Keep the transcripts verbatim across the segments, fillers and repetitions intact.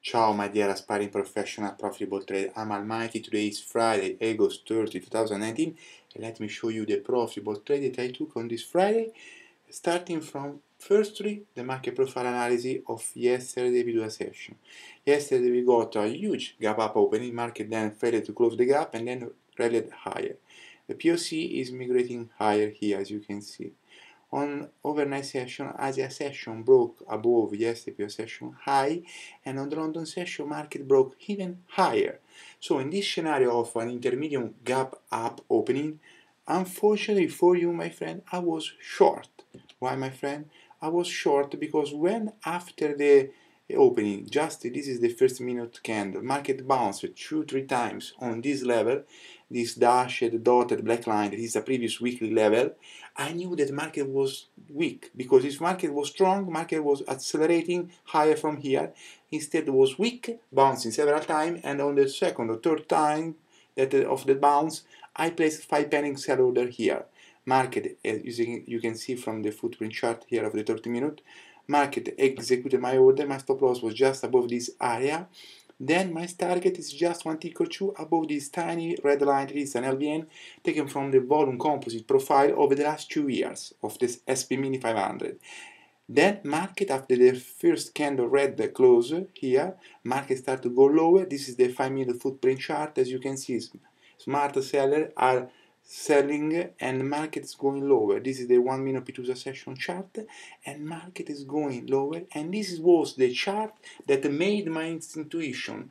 Ciao my dear aspiring professional profitable trader, I'm Almighty. Today is Friday, August thirtieth, two thousand nineteen, and let me show you the profitable trade that I took on this Friday, starting from firstly the market profile analysis of yesterday video session. Yesterday we got a huge gap up opening, market then failed to close the gap and then rallied higher. The P O C is migrating higher here, as you can see. On overnight session, Asia session broke above yesterday's session high, and on the London session, market broke even higher. So in this scenario of an intermediate gap up opening, unfortunately for you, my friend, I was short. Why, my friend? I was short because when after the opening, just this is the first minute candle, market bounced two, three times on this level, this dashed dotted black line that is a previous weekly level, I knew that market was weak, because if market was strong, market was accelerating higher from here. Instead it was weak, bouncing several times, and on the second or third time that of the bounce, I placed five pending sell order here. Market, as you can see from the footprint chart here of the thirty minute, market executed my order, my stop loss was just above this area. Then my target is just one tick or two above this tiny red line. It is an L V N taken from the volume composite profile over the last two years of this S P Mini five hundred. Then market, after the first candle red close here, market start to go lower. This is the five minute footprint chart. As you can see, smart sellers are selling and market is going lower. This is the one minute P two session chart, and market is going lower, and this was the chart that made my intuition.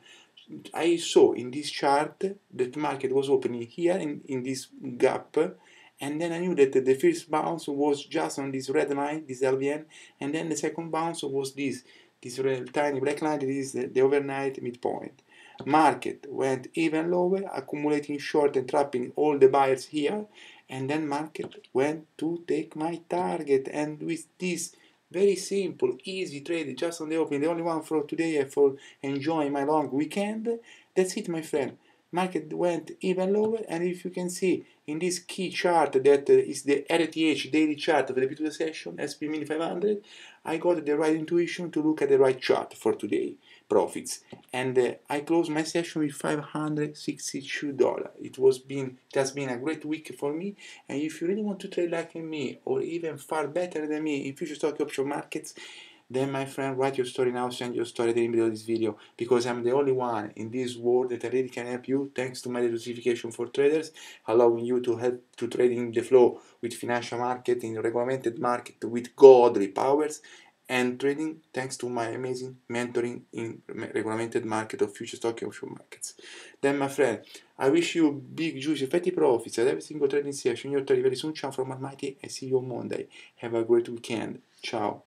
I saw in this chart that market was opening here in, in this gap, and then I knew that the first bounce was just on this red line, this L V N, and then the second bounce was this this red, tiny black line, that is the, the overnight midpoint. Market went even lower, accumulating short and trapping all the buyers here, and then market went to take my target, and with this very simple, easy trade just on the opening, the only one for today and for enjoying my long weekend, that's it, my friend. Market went even lower, and if you can see in this key chart that uh, is the R T H daily chart of the P two session, S P Mini five hundred, I got the right intuition to look at the right chart for today profits, and uh, I closed my session with five hundred sixty-two dollars. It was been it has been a great week for me, and if you really want to trade like me or even far better than me in future stock option markets, then my friend, write your story now, send your story at the end of this video, because I'm the only one in this world that I really can help you, thanks to my diversification for traders, allowing you to help to trade in the flow with financial market, in regulated market with godly powers, and trading thanks to my amazing mentoring in regulated market of future stock option markets. Then my friend, I wish you big, juicy, fatty profits at every single trading session. You'll trade very soon. Ciao from Almighty, and see you on Monday. Have a great weekend. Ciao.